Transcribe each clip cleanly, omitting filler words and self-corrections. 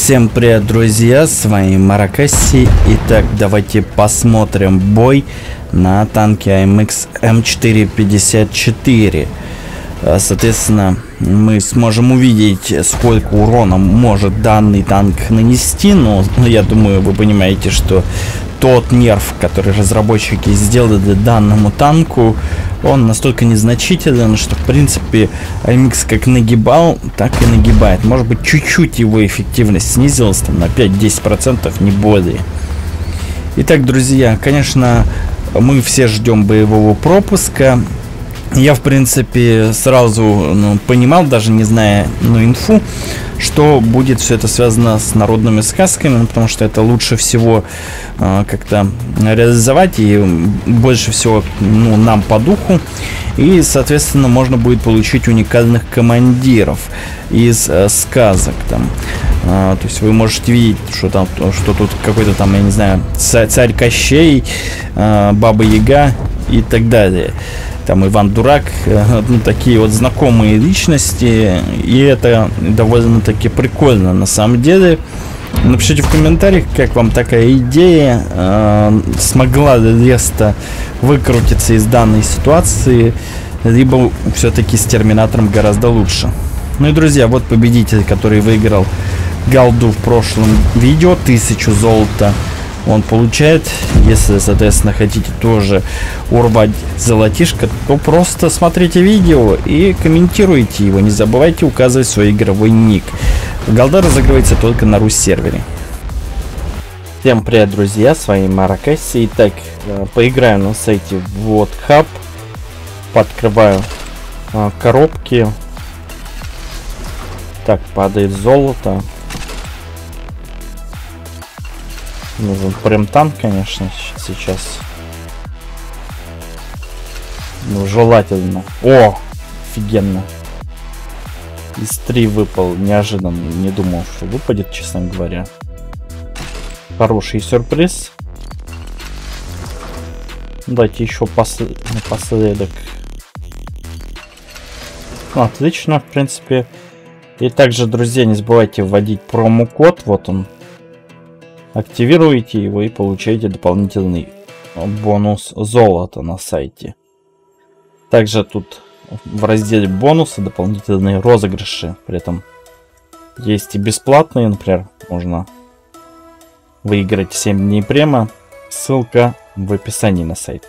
Всем привет, друзья, с вами Маракасси. Итак, давайте посмотрим бой на танке AMX М454. Соответственно, мы сможем увидеть, сколько урона может данный танк нанести. Но я думаю, вы понимаете, что тот нерв, который разработчики сделали данному танку, он настолько незначителен, что в принципе AMX как нагибал, так и нагибает. Может быть, чуть-чуть его эффективность снизилась там, на 5-10%, не более. Итак, друзья, конечно, мы все ждем боевого пропуска. Я, в принципе, сразу понимал, даже не зная инфу, что будет все это связано с народными сказками, потому что это лучше всего как-то реализовать и больше всего нам по духу. И, соответственно, можно будет получить уникальных командиров из сказок там. То есть вы можете видеть, что тут какой-то там, я не знаю, царь Кощей, Баба Яга и так далее. Там Иван Дурак, такие вот знакомые личности, и это довольно-таки прикольно на самом деле. Напишите в комментариях, как вам такая идея, смогла ли Леста выкрутиться из данной ситуации, либо все-таки с Терминатором гораздо лучше. Ну и, друзья, вот победитель, который выиграл голду в прошлом видео, 1000 золота. Он получает. Если, соответственно, хотите тоже урвать золотишко, то просто смотрите видео и комментируйте его. Не забывайте указывать свой игровой ник. Голда разыгрывается только на Рус-сервере. Всем привет, друзья, с вами Маракасси. Итак, поиграем на сайте вот Hub. Подкрываю коробки. Так, падает золото. Нужен прям танк, конечно, сейчас. Ну, желательно. О, офигенно. Из 3 выпал неожиданно. Не думал, что выпадет, честно говоря. Хороший сюрприз. Дайте еще напоследок. Отлично, в принципе. И также, друзья, не забывайте вводить промокод. Вот он. Активируете его и получаете дополнительный бонус золота на сайте. Также тут в разделе бонусы дополнительные розыгрыши. При этом есть и бесплатные, например, можно выиграть 7 дней према. Ссылка в описании на сайт.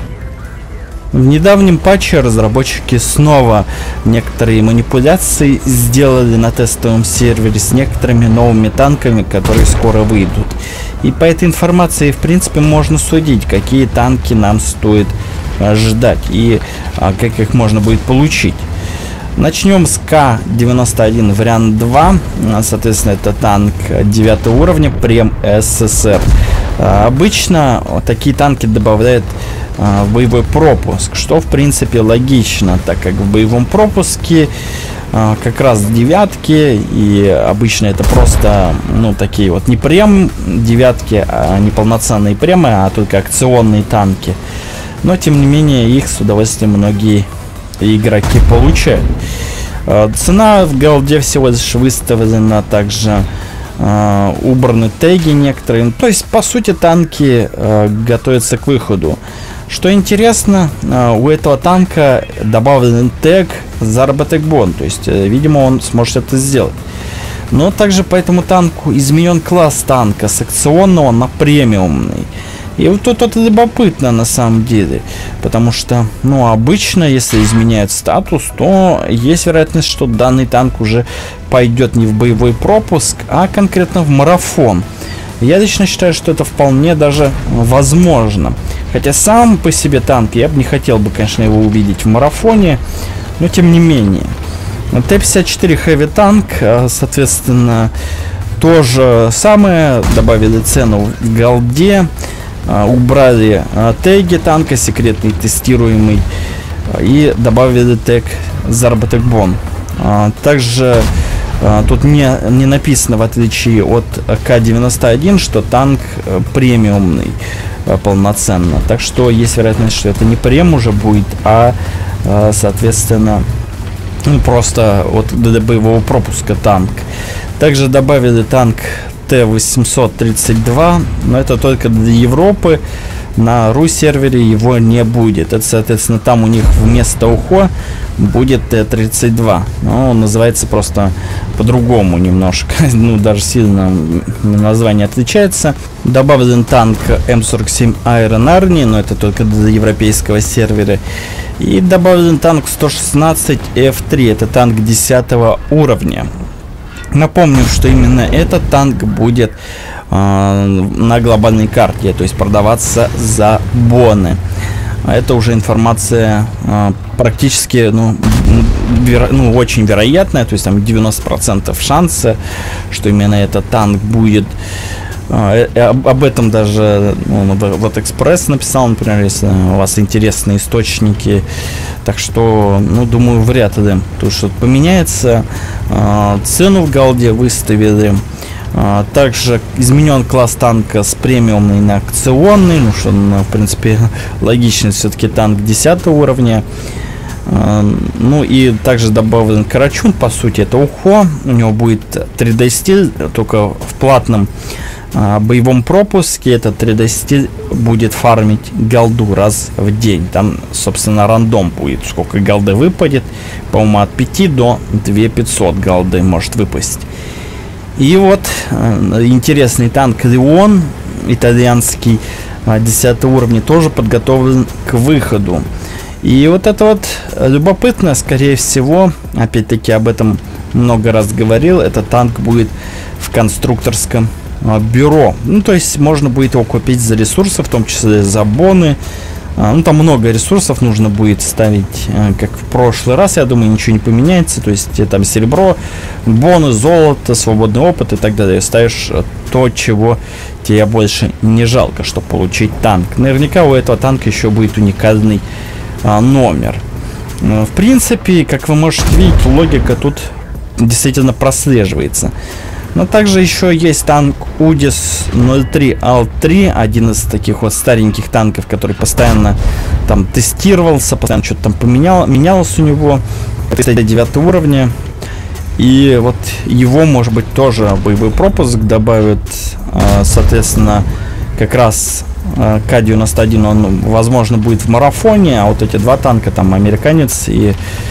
В недавнем патче разработчики снова некоторые манипуляции сделали на тестовом сервере с некоторыми новыми танками, которые скоро выйдут. И по этой информации, в принципе, можно судить, какие танки нам стоит ждать и как их можно будет получить. Начнем с К-91 вариант 2. Соответственно, это танк 9 уровня, прем СССР. Обычно такие танки добавляют в боевой пропуск, что в принципе логично, так как в боевом пропуске как раз девятки, и обычно это просто такие вот не прем девятки, а не полноценные премы, а только акционные танки. Но тем не менее их с удовольствием многие игроки получают. Цена в голде всего лишь выставлена, также убраны теги некоторые. То есть по сути танки готовятся к выходу. Что интересно, у этого танка добавлен тег заработок бон, то есть видимо он сможет это сделать. Но также по этому танку изменен класс танка с акционного на премиумный. И вот тут это любопытно на самом деле, потому что, обычно, если изменяют статус, то есть вероятность, что данный танк уже пойдет не в боевой пропуск, а конкретно в марафон. Я лично считаю, что это вполне даже возможно. Хотя сам по себе танк, я бы не хотел бы, конечно, его увидеть в марафоне, но тем не менее. Т-54 Heavy Tank, соответственно, то же самое, добавили цену в голде. Убрали теги танка, секретный тестируемый, и добавили тег заработок бон. Также тут не написано, в отличие от К-91, что танк премиумный полноценно. Так что есть вероятность, что это не прем уже будет, а соответственно просто вот для боевого пропуска танк. Также добавили танк Т-832, но это только для Европы. На ру-сервере его не будет. Это, соответственно, там у них вместо УХО будет Т-32. Но он называется просто по-другому немножко. Ну, даже сильно название отличается. Добавлен танк М47 Iron Army, но это только для европейского сервера. И добавлен танк 116 F3. Это танк 10 уровня. Напомню, что именно этот танк будет на глобальной карте, то есть продаваться за боны. Это уже информация практически, очень вероятная, то есть там 90% шанса, что именно этот танк будет. Об этом даже вот Экспресс написал, например, если у вас интересные источники. Так что, думаю, вряд ли тут что-то поменяется. Цену в голде выставили. Также изменен класс танка с премиумный на акционный. Ну, что, в принципе, логично, все-таки танк 10 уровня. Ну и также добавлен Карачун, по сути, это УХО. У него будет 3D стиль, только в платном боевом пропуске этот 3D стиль будет фармить голду раз в день. Там, собственно, рандом будет, сколько голды выпадет. По-моему, от 5 до 2500 голды может выпасть. И вот интересный танк Леон, итальянский, 10 уровня, тоже подготовлен к выходу. И вот это вот любопытно, скорее всего, опять-таки об этом много раз говорил, этот танк будет в конструкторском бюро. Ну, то есть можно будет его купить за ресурсы, в том числе за боны. Ну, там много ресурсов нужно будет ставить, как в прошлый раз, я думаю, ничего не поменяется. То есть там серебро, боны, золото, свободный опыт и так далее. Ставишь то, чего тебе больше не жалко, чтобы получить танк. Наверняка у этого танка еще будет уникальный номер. В принципе, как вы можете видеть, логика тут действительно прослеживается. Но также еще есть танк УДИС-03 Ал-3, один из таких вот стареньких танков, который постоянно там тестировался, постоянно что-то там менялось у него. Это 9 уровня. И вот его, может быть, тоже боевой пропуск добавят, соответственно, как раз К-91, он, возможно, будет в марафоне, а вот эти два танка, там, американец и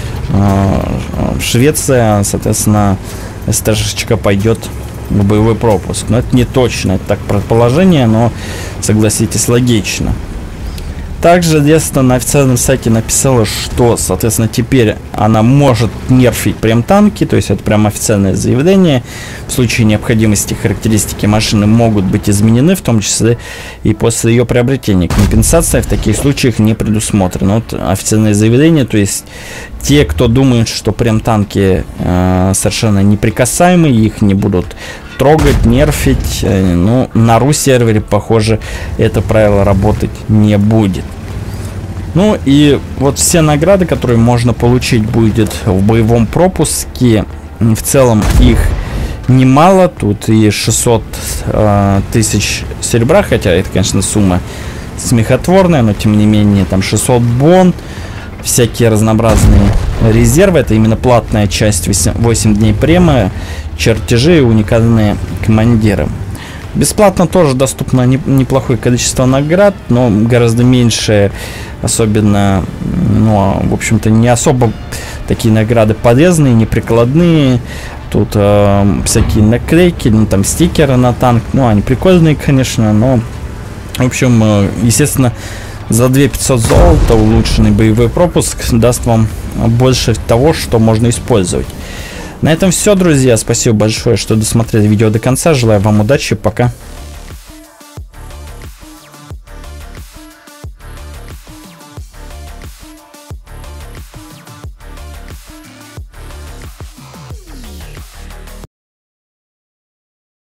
Швеция, соответственно, СТшечка пойдет в боевой пропуск. Но это не точно, это так предположение, но, согласитесь, логично. Также Деста на официальном сайте написала, что, соответственно, теперь она может нерфить прям танки, то есть это прям официальное заявление. В случае необходимости характеристики машины могут быть изменены, в том числе и после ее приобретения. Компенсация в таких случаях не предусмотрена. Вот официальное заявление, то есть те, кто думает, что прям танки совершенно неприкасаемые, их не будут трогать, нерфить, ну, на ру-сервере, похоже, это правило работать не будет. Ну и вот все награды, которые можно получить будет в боевом пропуске, в целом их немало, тут и 600 тысяч серебра, хотя это, конечно, сумма смехотворная, но тем не менее, там 600 бон, всякие разнообразные резервы, это именно платная часть, 8 дней премия, чертежи и уникальные командиры. Бесплатно тоже доступно неплохое количество наград, но гораздо меньше, особенно, ну, в общем-то, не особо такие награды полезные, неприкладные. Тут всякие наклейки, ну, там стикеры на танк, ну, они прикольные, конечно, но, в общем, естественно, за 2500 золота улучшенный боевой пропуск даст вам больше того, что можно использовать. На этом все, друзья. Спасибо большое, что досмотрели видео до конца. Желаю вам удачи. Пока.